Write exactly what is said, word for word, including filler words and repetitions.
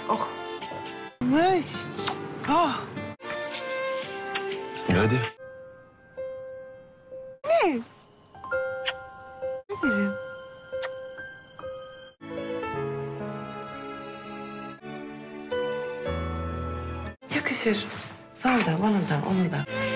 Oh. Müş. Oh. Hadi. Ne? Ne derim? Yakışır. Sana da, bana da, ona da.